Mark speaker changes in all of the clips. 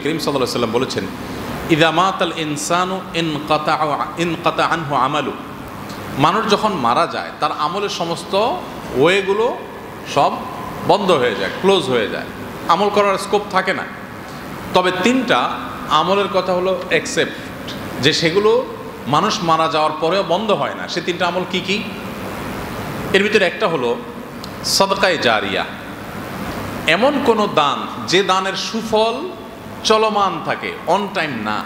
Speaker 1: করিম সাল্লাল্লাহু আলাইহি ওয়াসাল্লাম বলেছেন, ইযা মাতাল ইনসানু ইনকাতা আনহু আমালু, মানুষ যখন মারা যায় তার আমলের সমস্ত ওয়েগুলো সব বন্ধ হয়ে যায়, ক্লোজ হয়ে যায়, আমল করার স্কোপ থাকে না। তবে তিনটা আমলের কথা হলো অ্যাকসেপ্ট, যে সেগুলো মানুষ মারা যাওয়ার পরেও বন্ধ হয় না। সে তিনটা আমল কি কি? এর ভিতরে একটা হলো সাদকায়ে জারিয়া, এমন কোনো দান যে দানের সুফল চলমান থাকে, অন টাইম না।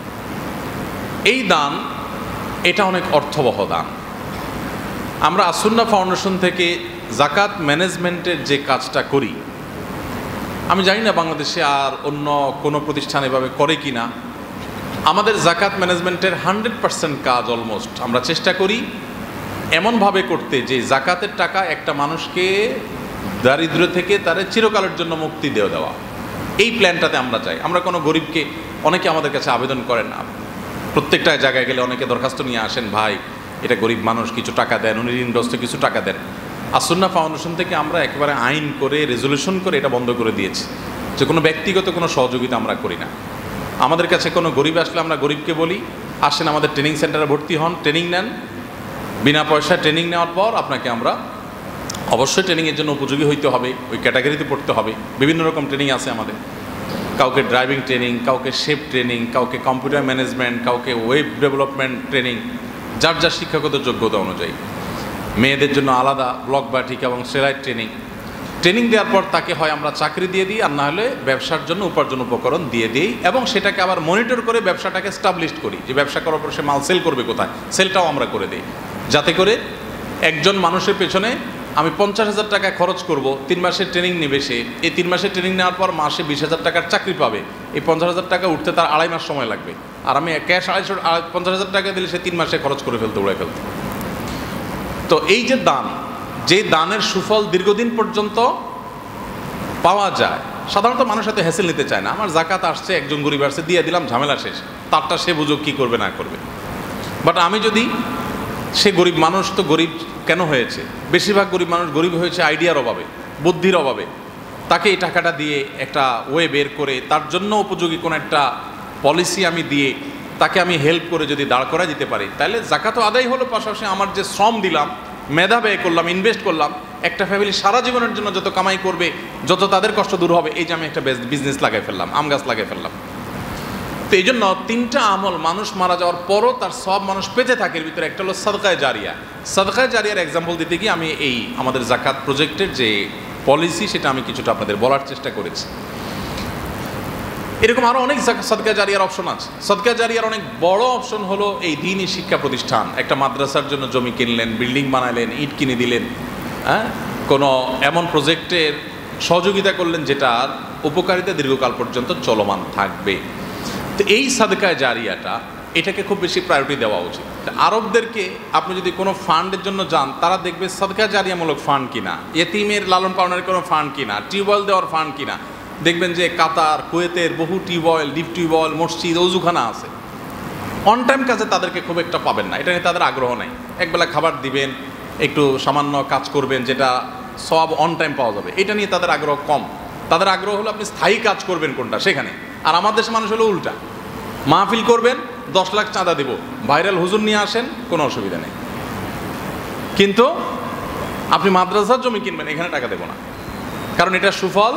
Speaker 1: এই দান এটা অনেক অর্থবহ দান। আমরা আসুন্নাহ ফাউন্ডেশন থেকে জাকাত ম্যানেজমেন্টের যে কাজটা করি, আমি জানি না বাংলাদেশে আর অন্য কোনো প্রতিষ্ঠান এভাবে করে কি না। আমাদের জাকাত ম্যানেজমেন্টের 100% কাজ অলমোস্ট আমরা চেষ্টা করি এমনভাবে করতে যে জাকাতের টাকা একটা মানুষকে দারিদ্র্য থেকে তার চিরকালের জন্য মুক্তি দেওয়া। এই প্ল্যানটাতে আমরা চাই। আমরা কোনো গরিবকে, অনেকে আমাদের কাছে আবেদন করেন না, প্রত্যেকটা জায়গায় গেলে অনেকে দরখাস্ত নিয়ে আসেন, ভাই এটা গরিব মানুষ, কিছু টাকা দেন, উনি ঋণগ্রস্ত, কিছু টাকা দেন। আসুন্নাহ ফাউন্ডেশন থেকে আমরা একেবারে আইন করে, রেজলিউশন করে এটা বন্ধ করে দিয়েছি যে কোনো ব্যক্তিগত কোনো সহযোগিতা আমরা করি না। আমাদের কাছে কোনো গরিব আসলে আমরা গরিবকে বলি, আসেন আমাদের ট্রেনিং সেন্টারে ভর্তি হন, ট্রেনিং নেন, বিনা পয়সায় ট্রেনিং নেওয়ার পর আপনাকে আমরা অবশ্যই ট্রেনিংয়ের জন্য উপযোগী হইতে হবে, ওই ক্যাটাগরিতে পড়তে হবে। বিভিন্ন রকম ট্রেনিং আছে আমাদের, কাউকে ড্রাইভিং ট্রেনিং, কাউকে শেফ ট্রেনিং, কাউকে কম্পিউটার ম্যানেজমেন্ট, কাউকে ওয়েব ডেভেলপমেন্ট ট্রেনিং, যার যার শিক্ষাগত যোগ্যতা অনুযায়ী। মেয়েদের জন্য আলাদা ব্লক বাটিক এবং সেলাই ট্রেনিং। ট্রেনিং দেওয়ার পর তাকে হয় আমরা চাকরি দিয়ে দিই, আর না হলে ব্যবসার জন্য উপার্জন উপকরণ দিয়ে দিই, এবং সেটাকে আবার মনিটর করে ব্যবসাটাকে স্টাবলিশ করি, যে ব্যবসা করার পর সে মাল সেল করবে কোথায়, সেলটাও আমরা করে দিই, যাতে করে একজন মানুষের পেছনে আমি 50,000 টাকা খরচ করব, 3 মাসের ট্রেনিং নেবে সে, এই 3 মাসের ট্রেনিং নেওয়ার পর মাসে 20,000 টাকার চাকরি পাবে। এই 50,000 টাকা উঠতে তার 2.5 মাস সময় লাগবে, আর আমি ক্যাশ 50,000 টাকা দিলে সে 3 মাসে খরচ করে ফেলতে, উড়ে ফেলতে। তো এই যে দান, যে দানের সুফল দীর্ঘদিন পর্যন্ত পাওয়া যায়, সাধারণত মানুষ এত হ্যাসেল নিতে চায় না। আমার জাকাত আসছে, একজন গরিব আসছে, দিয়ে দিলাম, ঝামেলা শেষ, তারটা সে বুঝুক কী করবে না করবে। বাট আমি যদি, সে গরিব মানুষ তো গরিব কেন হয়েছে? বেশিরভাগ গরিব মানুষ গরিব হয়েছে আইডিয়ার অভাবে, বুদ্ধির অভাবে। তাকে এই টাকাটা দিয়ে একটা ওয়ে বের করে তার জন্য উপযোগী কোনো একটা পলিসি আমি দিয়ে তাকে আমি হেল্প করে যদি দাঁড় করা দিতে পারি, তাহলে জাকাতও আদায় হলো, পাশাপাশি আমার যে শ্রম দিলাম, মেধা ব্যয় করলাম, ইনভেস্ট করলাম, একটা ফ্যামিলি সারা জীবনের জন্য যত কামাই করবে, যত তাদের কষ্ট দূর হবে, এই যে আমি একটা বিজনেস লাগাই ফেললাম, আম গাছ লাগাই ফেললাম। তো এই জন্য তিনটা আমল মানুষ মারা যাওয়ার পরও তার সব মানুষ পেতে থাকে। এর ভিতরে একটা হলো সাদকায়ে জারিয়া। সাদকায়ে জারিয়ার এক্সাম্পল দিতে গিয়ে আমি এই আমাদের জাকাত প্রজেক্টের যে পলিসি, সেটা আমি কিছুটা আপনাদের বলার চেষ্টা করেছি। এরকম আরও অনেক সাদকায়ে জারিয়ার অপশন আছে। সাদকায়ে জারিয়ার অনেক বড় অপশন হলো এই দ্বীনি শিক্ষা প্রতিষ্ঠান। একটা মাদ্রাসার জন্য জমি কিনলেন, বিল্ডিং বানালেন, ইট কিনে দিলেন, হ্যাঁ, কোনো এমন প্রজেক্টের সহযোগিতা করলেন যেটার উপকারিতা দীর্ঘকাল পর্যন্ত চলমান থাকবে। তো এই সাদকায়ে জারিয়াটা, এটাকে খুব বেশি প্রায়োরিটি দেওয়া উচিত। আরবদেরকে আপনি যদি কোনো ফান্ডের জন্য যান, তারা দেখবে সাদকায়ে জারিয়ামূলক ফান্ড কিনা, ইয়েতিমের লালন পালনের কোনো ফান্ড কিনা, টিউবওয়েল দেওয়ার ফান্ড কিনা। দেখবেন যে কাতার, কুয়েতের বহু টিউবওয়েল, ডিপ টিউবওয়েল, মসজিদ, অজুখানা আছে। অন টাইম কাজে তাদেরকে খুব একটা পাবেন না, এটা নিয়ে তাদের আগ্রহ নেই। একবেলা খাবার দিবেন, একটু সামান্য কাজ করবেন, যেটা সব অন টাইম পাওয়া যাবে, এটা নিয়ে তাদের আগ্রহ কম। তাদের আগ্রহ হলো আপনি স্থায়ী কাজ করবেন কোনটা, সেখানে। আর আমার দেশের মানুষ হলো উল্টা, মাহফিল করবেন, 10 লাখ চাঁদা দেব, ভাইরাল হুজুর নিয়ে আসেন, কোনো অসুবিধা নেই, কিন্তু আপনি মাদ্রাসার জমি কিনবেন, এখানে টাকা দেব না, কারণ এটা সুফল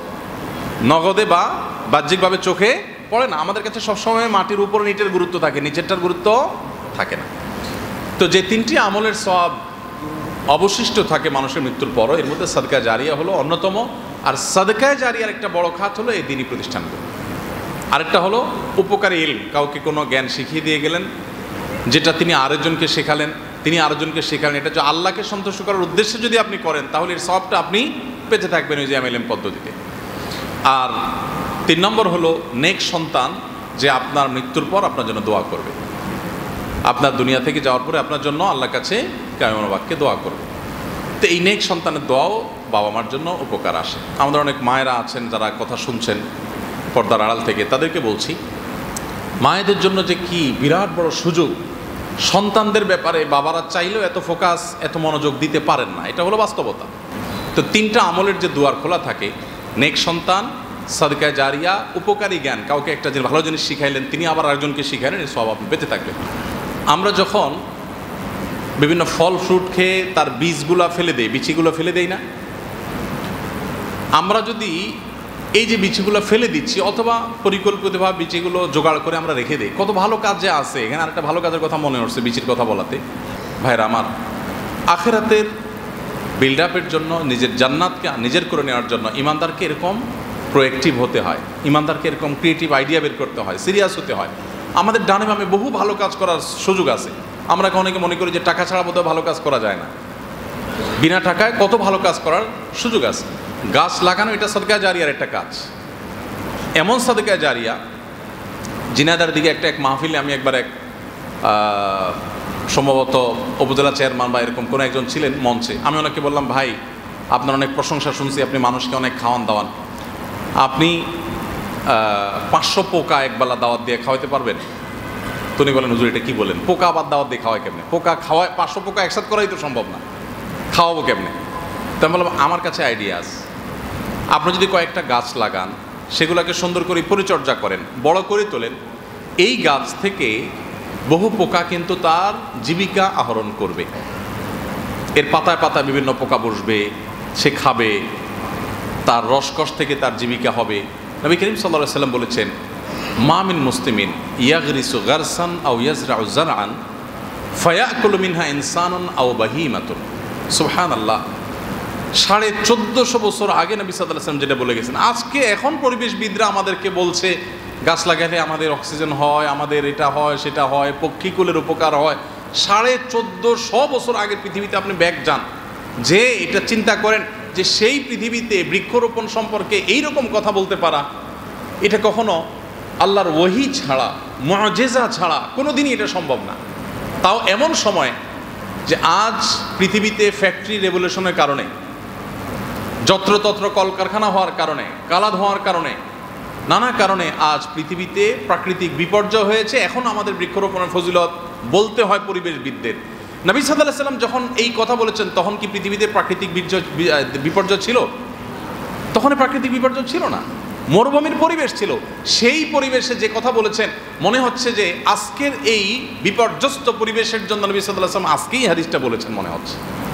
Speaker 1: নগদে বা বাহ্যিকভাবে চোখে পড়ে না। আমাদের কাছে সবসময় মাটির উপর ইটের গুরুত্ব থাকে, নিচেরটার গুরুত্ব থাকে না। তো যে তিনটি আমলের সব অবশিষ্ট থাকে মানুষের মৃত্যুর পরও, এর মধ্যে সাদকায়ে জারিয়া হলো অন্যতম। আর সাদকায়ে জারিয়ার একটা বড় খাত হলো এই দ্বীনি প্রতিষ্ঠানগুলো। আরেকটা হলো উপকারী ইলম, কাউকে কোনো জ্ঞান শিখিয়ে দিয়ে গেলেন, যেটা তিনি আরেকজনকে শেখালেন, তিনি আরেকজনকে শেখালেন। এটা যে আল্লাহকে সন্তুষ্ট করার উদ্দেশ্যে যদি আপনি করেন, তাহলে এর সবটা আপনি পেতে থাকবেন ওই যে এমএলএম পদ্ধতিতে। আর 3 নম্বর হলো নেক সন্তান, যে আপনার মৃত্যুর পর আপনার জন্য দোয়া করবে, আপনার দুনিয়া থেকে যাওয়ার পরে আপনার জন্য আল্লাহর কাছে কায়মন বাক্যে দোয়া করবে। তো এই নেক সন্তানের দোয়াও বাবা মার জন্য উপকার আসে। আমাদের অনেক মায়েরা আছেন যারা কথা শুনছেন পর্দার আড়াল থেকে, তাদেরকে বলছি, মায়েদের জন্য যে কি বিরাট বড় সুযোগ। সন্তানদের ব্যাপারে বাবারা চাইলেও এত ফোকাস, এত মনোযোগ দিতে পারেন না, এটা হলো বাস্তবতা। তো 3টা আমলের যে দুয়ার খোলা থাকে, নেক সন্তান, সাদকা জারিয়া, উপকারী জ্ঞান, কাউকে একটা যে ভালো জিনিস শিখাইলেন তিনি আবার আরেকজনকে শিখাইলেন, এই সব আপনি পেতে থাকবেন। আমরা যখন বিভিন্ন ফল ফ্রুট খেয়ে তার বীজগুলো ফেলে দেই, বিচিগুলো ফেলে দেই না, আমরা যদি এই যে বিচিগুলো ফেলে দিচ্ছি অথবা পরিকল্পিতভাবে বিচিগুলো জোগাড় করে আমরা রেখে দিই, কত ভালো কাজে আছে। এখানে আরেকটা ভালো কাজের কথা মনে হচ্ছে বিচির কথা বলাতে। ভাইরা আমার, আখিরাতের বিল্ড আপের জন্য, নিজের জান্নাতকে নিজের করে নেওয়ার জন্য ইমানদারকে এরকম প্রোয়েক্টিভ হতে হয়, ইমানদারকে এরকম ক্রিয়েটিভ আইডিয়া বের করতে হয়, সিরিয়াস হতে হয়। আমাদের ডানে বামে বহু ভালো কাজ করার সুযোগ আছে। আমরা অনেকে মনে করি যে টাকা ছাড়া বোধহয় ভালো কাজ করা যায় না। বিনা টাকায় কত ভালো কাজ করার সুযোগ আছে। গাছ লাগানো এটা সাদকা জারিয়ার একটা কাজ, এমন সাদকা জারিয়া। জিনাদার দিকে এক মাহফিলে আমি একবার সম্ভবত উপজেলা চেয়ারম্যান বা এরকম কোনো একজন ছিলেন মঞ্চে, আমি ওনাকে বললাম, ভাই আপনার অনেক প্রশংসা শুনছি, আপনি মানুষকে অনেক খাওয়ান দাওয়ান, আপনি 500 পোকা একবেলা দাওয়াত দিয়ে খাওয়াইতে পারবেন? তিনি বলেন, হুজুর এটা কি বলেন, পোকা আবার দাওয়াত দিয়ে খাওয়ায় কেমনে? পোকা খাওয়ায় 500 পোকা একসাথে করাই তো সম্ভব না, খাওয়াবো কেমনে? তো আমি বললাম, আমার কাছে আইডিয়া আছে। আপনি যদি কয়েকটা গাছ লাগান, সেগুলোকে সুন্দর করে পরিচর্যা করেন, বড় করে তোলেন, এই গাছ থেকে বহু পোকা কিন্তু তার জীবিকা আহরণ করবে। এর পাতায় পাতায় বিভিন্ন পোকা বসবে, সে খাবে, তার রসকস থেকে তার জীবিকা হবে। নবী করিম সাল্লাল্লাহু আলাইহি ওয়াসাল্লাম বলেছেন, মা মিন মুসলিমিন ইয়াগরিসু গারসান আও ইয়াজরাউ জারআন ফায়াকুলু মিনহা ইনসানুন আও বাহিমাতুন। সুবহানাল্লাহ। 1450 বছর আগে নবী সাল্লাল্লাহু আলাইহি ওয়াসাল্লাম যেটা বলে গেছেন, আজকে এখন পরিবেশবিদরা আমাদেরকে বলছে গাছ লাগালে আমাদের অক্সিজেন হয়, আমাদের এটা হয়, সেটা হয়, পক্ষীকুলের উপকার হয়। 1450 বছর আগের পৃথিবীতে আপনি ব্যাক যান, যে এটা চিন্তা করেন যে সেই পৃথিবীতে বৃক্ষরোপণ সম্পর্কে এইরকম কথা বলতে পারা, এটা কখনো আল্লাহর ওহী ছাড়া, মুআজিজা ছাড়া কোনোদিনই এটা সম্ভব না। তাও এমন সময় যে আজ পৃথিবীতে ফ্যাক্টরি রেভলিউশনের কারণে, যত্রতত্র কলকারখানা হওয়ার কারণে, কালা ধোঁয়ার কারণে, নানা কারণে আজ পৃথিবীতে প্রাকৃতিক বিপর্যয় হয়েছে। এখন আমাদের বৃক্ষরোপণের ফজিলত বলতে হয় পরিবেশবিদদের। নবী সাল্লাল্লাহু আলাইহি ওয়াসাল্লাম যখন এই কথা বলেছেন, তখন কি পৃথিবীতে প্রাকৃতিক বিপর্যয় ছিল? তখন প্রাকৃতিক বিপর্যয় ছিল না, মরুভূমির পরিবেশ ছিল। সেই পরিবেশে যে কথা বলেছেন, মনে হচ্ছে যে আজকের এই বিপর্যস্ত পরিবেশের জন্য নবী সাল্লাল্লাহু আলাইহি ওয়াসাল্লাম আজকেই হাদিসটা বলেছেন মনে হচ্ছে।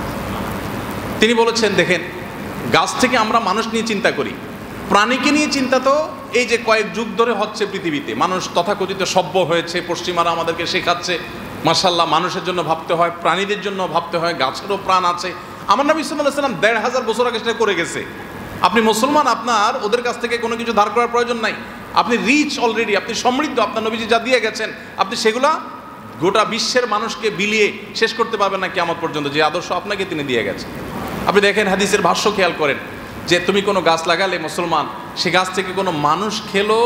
Speaker 1: তিনি বলেছেন, দেখেন, গাছ থেকে আমরা মানুষ নিয়ে চিন্তা করি, প্রাণীকে নিয়ে চিন্তা তো এই যে কয়েক যুগ ধরে হচ্ছে পৃথিবীতে। মানুষ তথাকথিত সভ্য হয়েছে, পশ্চিমারা আমাদেরকে শেখাচ্ছে মাশাআল্লাহ মানুষের জন্য ভাবতে হয়, প্রাণীদের জন্য ভাবতে হয়, গাছেরও প্রাণ আছে। আমার নবী সাল্লাল্লাহু আলাইহি ওয়াসাল্লাম 1500 বছর আগে সেটা করে গেছে। আপনি মুসলমান, আপনার ওদের কাছ থেকে কোনো কিছু ধার করার প্রয়োজন নাই। আপনি রিচ অলরেডি, আপনি সমৃদ্ধ, আপনার নবীজি যা দিয়ে গেছেন আপনি সেগুলা গোটা বিশ্বের মানুষকে বিলিয়ে শেষ করতে পারবেন না কিয়ামত পর্যন্ত, যে আদর্শ আপনাকে তিনি দিয়ে গেছেন। আপনি দেখেন হাদিসের ভাষ্য খেয়াল করেন, যে তুমি কোনো গাছ লাগালে মুসলমান, সে গাছ থেকে কোনো মানুষ খেলো,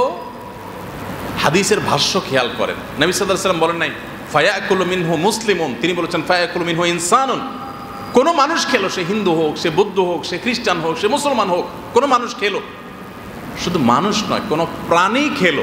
Speaker 1: হাদিসের ভাষ্য খেয়াল করেন। নবী সাল্লাল্লাহু আলাইহি ওয়াসাল্লাম বলেন নাই ফায়াকুলু মিনহু মুসলিমুন, তিনি বলেছেন ফায়াকুলু মিনহু ইনসানুন। কোনো মানুষ খেলো, সে হিন্দু হোক, সে বৌদ্ধ হোক, সে খ্রিস্টান হোক, সে মুসলমান হোক, কোনো মানুষ খেলো। শুধু মানুষ নয়, কোনো প্রাণী খেলো,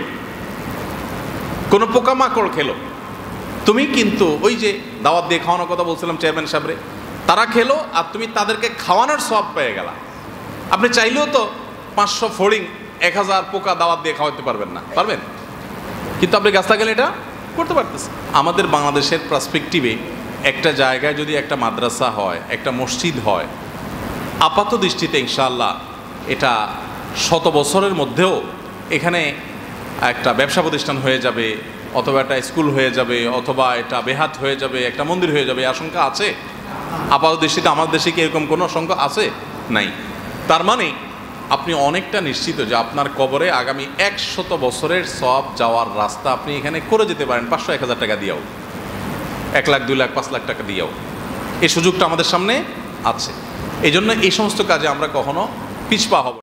Speaker 1: কোনো পোকামাকড় খেলো। তুমি কিন্তু ওই যে দাওয়াত দিয়ে খাওয়ানোর কথা বলছিলাম চেয়ারম্যান সাহেবরে, তারা খেলো আর তুমি তাদেরকে খাওয়ানোর সওয়াব পেয়ে গেলা। আপনি চাইলেও তো 500 ফড়িং 1000 পোকা দাওয়াত দিয়ে খাওয়াতে পারবেন না, পারবেন? কিন্তু আপনি গাছ লাগালে এটা করতে পারতেছেন। আমাদের বাংলাদেশের পার্সপেক্টিভে একটা জায়গায় যদি একটা মাদ্রাসা হয়, একটা মসজিদ হয়, আপাত দৃষ্টিতে ইনশাআল্লাহ এটা 100 বছরের মধ্যেও এখানে একটা ব্যবসা প্রতিষ্ঠান হয়ে যাবে, অথবা একটা স্কুল হয়ে যাবে, অথবা এটা বেহাত হয়ে যাবে, একটা মন্দির হয়ে যাবে, আশঙ্কা আছে? আপাত দৃষ্টিতে আমাদের দেশে কি এরকম কোনো আশঙ্কা আছে? নাই। তার মানে আপনি অনেকটা নিশ্চিত যে আপনার কবরে আগামী 100 বছরের সওয়াব যাওয়ার রাস্তা আপনি এখানে করে যেতে পারেন 500-1000 টাকা দিয়েও, 1 লাখ 2 লাখ 5 লাখ টাকা দিয়েও। এই সুযোগটা আমাদের সামনে আছে। এই জন্য এই সমস্ত কাজে আমরা কখনো পিছপা হব।